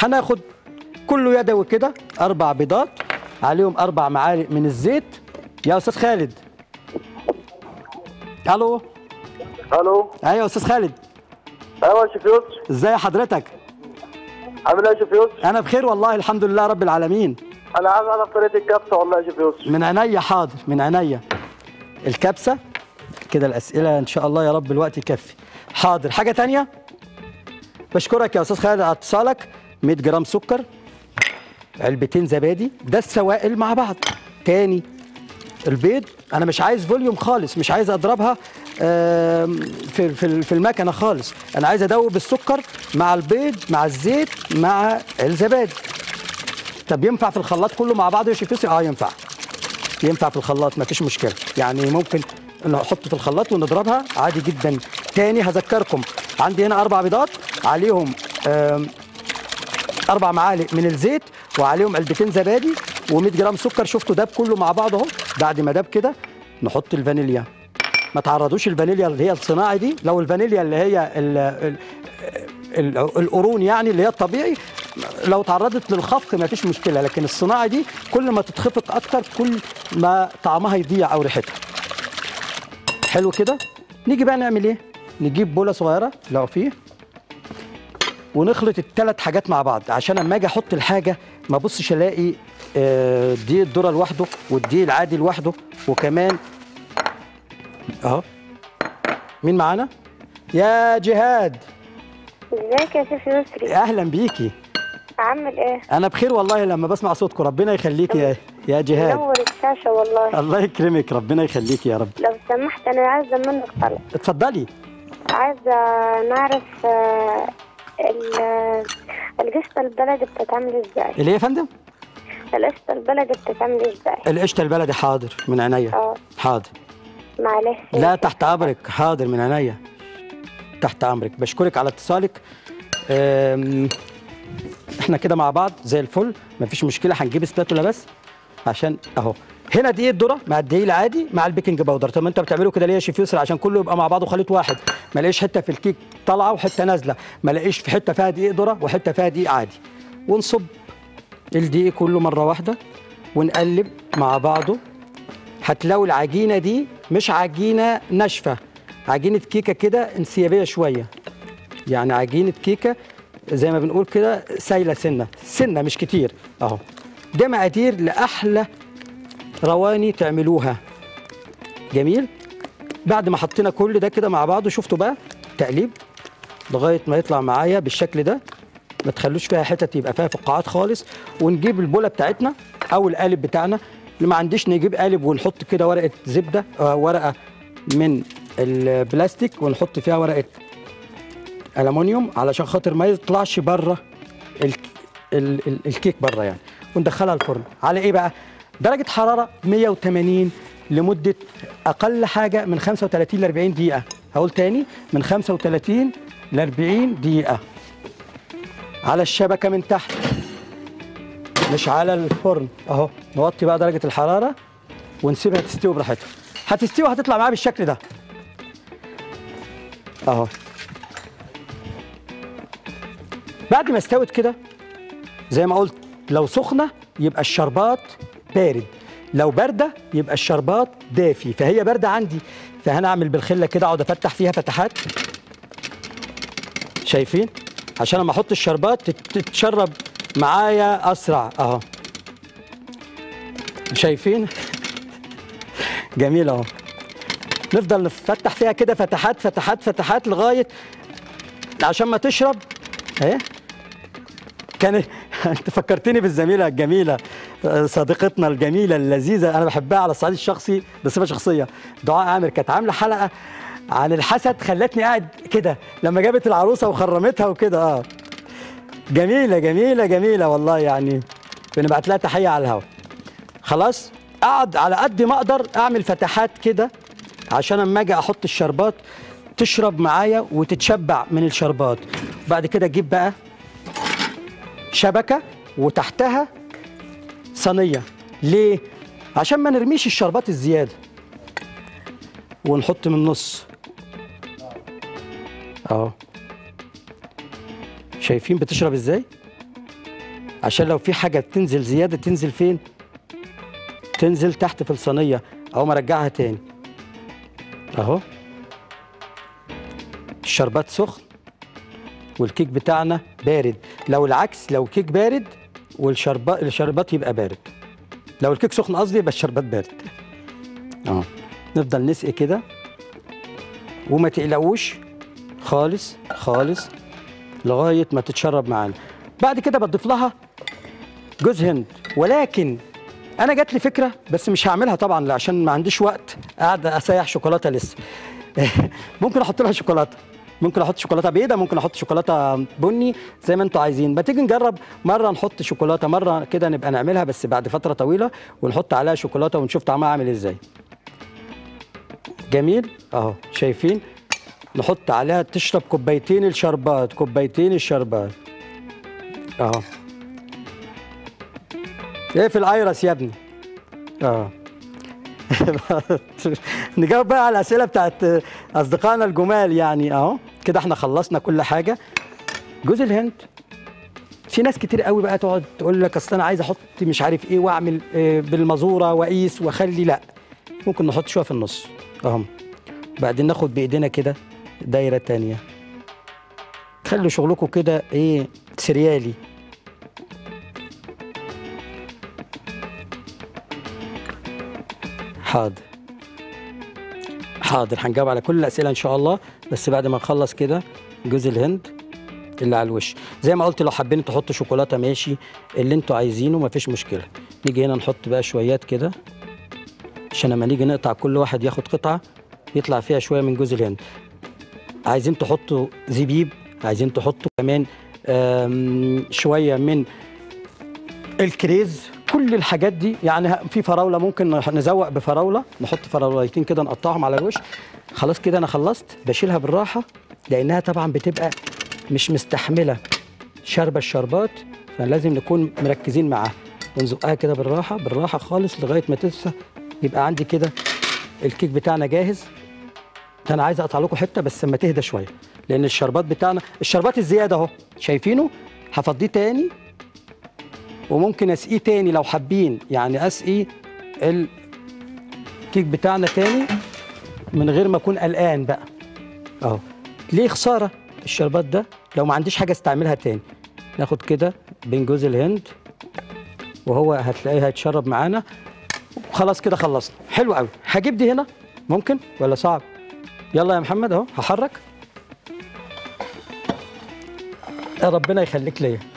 هناخد كله يدوي كده 4 بيضات، عليهم 4 معالق من الزيت. يا استاذ خالد. الو. الو. ايوه يا استاذ خالد. ايوه يا شيخ يسر. ازاي حضرتك؟ عامل ايه يا شيخ يسر؟ انا بخير والله الحمد لله رب العالمين. انا عايز اعرف طريقه الكبسه والله يا شيخ يسر. من عينيا حاضر، من عينيا. الكبسه كده الاسئله ان شاء الله يا رب الوقت يكفي. حاضر. حاجه تانية؟ بشكرك يا استاذ خالد على اتصالك. 100 جرام سكر، علبتين زبادي، ده السوائل مع بعض. تاني البيض انا مش عايز فوليوم خالص، مش عايز اضربها في المكنه خالص، انا عايز ادوب السكر مع البيض مع الزيت مع الزبادي. طب ينفع في الخلاط كله مع بعضه يا شيخ يوسف؟ ينفع. ينفع في الخلاط مفيش مشكله، يعني ممكن نحط في الخلاط ونضربها عادي جدا. تاني هذكركم عندي هنا 4 بيضات، عليهم 4 معالق من الزيت، وعليهم علبتين زبادي و100 جرام سكر. شفتوا داب كله مع بعض اهو. بعد ما داب كده نحط الفانيليا. ما تعرضوش الفانيليا اللي هي الصناعي دي، لو الفانيليا اللي هي القرون يعني اللي هي الطبيعي لو تعرضت للخفق ما فيش مشكله، لكن الصناعي دي كل ما تتخفق اكتر كل ما طعمها يضيع او ريحتها. حلو كده. نيجي بقى نعمل ايه؟ نجيب بوله صغيره لو فيه، ونخلط ال3 حاجات مع بعض، عشان اما اجي احط الحاجه ما ابصش الاقي دقيق الذره لوحده والدقيق العادي لوحده. وكمان اهو. مين معانا؟ يا جهاد. ازيك يا شيخ يسري؟ اهلا بيكي. عامل ايه؟ انا بخير والله لما بسمع صوتكم، ربنا يخليكي يا جهاد. منور الشاشه والله. الله يكرمك، ربنا يخليكي يا رب. لو سمحت انا عايزه منك طلب. اتفضلي. عايزه نعرف القشطه البلدي بتتعمل ازاي؟ اللي هي يا فندم؟ القشطه البلدي بتتعمل ازاي؟ القشطه البلدي حاضر من عينيا. حاضر. معلش. لا تحت امرك، حاضر من عينيا. تحت امرك. بشكرك على اتصالك. احنا كده مع بعض زي الفل، مفيش مشكله. هنجيب سباتولا بس عشان اهو. هنا دقيق الذره مع الدقيق العادي مع البيكنج باودر. طب ما انت بتعملوا كده ليه يا شيف يسرا؟ عشان كله يبقى مع بعضه خليط واحد، ما الاقيش حته في الكيك طالعه وحته نازله، ما الاقيش في حته فيها دقيق ذره وحته فيها دقيق عادي. ونصب الدقيق كله مره واحده ونقلب مع بعضه. هتلاقوا العجينه دي مش عجينه ناشفه، عجينه كيكه كده انسيابيه شويه، يعني عجينه كيكه زي ما بنقول كده سايله سنه مش كتير اهو. ده مقادير لاحلى رواني تعملوها. جميل. بعد ما حطينا كل ده كده مع بعضه، شفتوا بقى تقليب لغايه ما يطلع معايا بالشكل ده، ما تخلوش فيها حتت يبقى فيها فقاعات خالص. ونجيب البوله بتاعتنا او القالب بتاعنا، اللي ما عنديش نجيب قالب ونحط كده ورقه زبده، ورقه من البلاستيك ونحط فيها ورقه ألمونيوم علشان خاطر ما يطلعش بره الكيك بره يعني. وندخلها الفرن على ايه بقى؟ درجه حراره 180 لمده اقل حاجه من 35 ل 40 دقيقه. هقول تاني، من 35 ل 40 دقيقه على الشبكه من تحت مش على الفرن اهو. نوطي بقى درجه الحراره ونسيبها تستوي براحتها. هتستوي هتطلع معاها بالشكل ده اهو. بعد ما استوت كده زي ما قلت، لو سخنه يبقى الشربات بارد، لو بارده يبقى الشربات دافي. فهي بارده عندي، فهنعمل بالخله كده اقعد افتح فيها فتحات، شايفين؟ عشان لما احط الشربات تتشرب معايا اسرع اهو. شايفين؟ جميل اهو. نفضل نفتح فيها كده فتحات فتحات فتحات لغايه عشان ما تشرب اهي. كان انت فكرتني بالزميله الجميله صديقتنا الجميله اللذيذه، انا بحبها على الصعيد الشخصي بصفه شخصيه، دعاء عامر. كانت عامله حلقه عن الحسد، خلتني قاعد كده لما جابت العروسه وخرمتها وكده جميله جميله جميله والله، يعني بنبعت لها تحيه على الهوا. خلاص اقعد على قد ما اقدر اعمل فتحات كده عشان اما اجي احط الشربات تشرب معايا وتتشبع من الشربات. وبعد كده اجيب بقى شبكه وتحتها صينيه. ليه؟ عشان ما نرميش الشربات الزياده، ونحط من النص اهو. شايفين بتشرب ازاي؟ عشان لو في حاجه تنزل زياده تنزل فين؟ تنزل تحت في الصينيه. اهو مرجعها تاني اهو. الشربات سخن والكيك بتاعنا بارد. لو العكس، لو الكيك بارد والشربات يبقى بارد. لو الكيك سخن قصدي يبقى الشربات بارد. اه نفضل نسقي كده وما تقلقوش خالص خالص لغايه ما تتشرب معانا. بعد كده بضيف لها جوز هند، ولكن انا جات لي فكره بس مش هعملها طبعا عشان ما عنديش وقت قاعد اسيح شوكولاته لسه. ممكن احط لها شوكولاته، ممكن احط شوكولاته بيضاء، ممكن احط شوكولاته بني، زي ما انتوا عايزين. ما تيجي نجرب مره نحط شوكولاته، مره كده نبقى نعملها بس بعد فتره طويله ونحط عليها شوكولاته ونشوف طعمها عامل ازاي. جميل اهو، شايفين؟ نحط عليها تشرب كوبايتين الشربات، كوبايتين الشربات اهو. ايه في الايرس يا ابني؟ اه. نجاوب بقى على الاسئله بتاعت اصدقائنا الجمال يعني. اهو كده احنا خلصنا كل حاجه. جوز الهند في ناس كتير قوي بقى تقعد تقول لك اصل انا عايز احط مش عارف ايه واعمل بالمزوره واقيس واخلي. لا، ممكن نحط شويه في النص اهو. بعدين ناخد بايدينا كده دايره تانيه. خلوا شغلكم كده ايه سريالي. حاضر حاضر، هنجاوب على كل الاسئله ان شاء الله، بس بعد ما نخلص كده جوز الهند اللي على الوش. زي ما قلت لو حابين تحطوا شوكولاته ماشي، اللي انتوا عايزينه مفيش مشكله. نيجي هنا نحط بقى شويات كده عشان لما نيجي نقطع كل واحد ياخد قطعه يطلع فيها شويه من جوز الهند. عايزين تحطوا زبيب، عايزين تحطوا كمان شويه من الكريز، كل الحاجات دي يعني. في فراوله ممكن نزوق بفراوله، نحط فراولتين كده نقطعهم على الوش. خلاص كده انا خلصت. بشيلها بالراحه لانها طبعا بتبقى مش مستحمله شاربه الشربات، فلازم نكون مركزين معاها. ونزقها كده بالراحه بالراحه خالص لغايه ما تنسى. يبقى عندي كده الكيك بتاعنا جاهز. انا عايز اقطع لكم حته بس لما تهدى شويه، لان الشربات بتاعنا الشربات الزياده اهو شايفينه. هفضيه تاني وممكن اسقيه تاني لو حابين، يعني اسقي الكيك بتاعنا تاني من غير ما اكون قلقان بقى اهو. ليه خساره الشربات ده لو ما عنديش حاجه استعملها تاني. ناخد كده بين جوز الهند وهو هتلاقيه هيتشرب معانا. خلاص كده خلصنا. حلو قوي. هجيب دي هنا ممكن ولا صعب؟ يلا يا محمد اهو هحرك. ربنا يخليك ليا.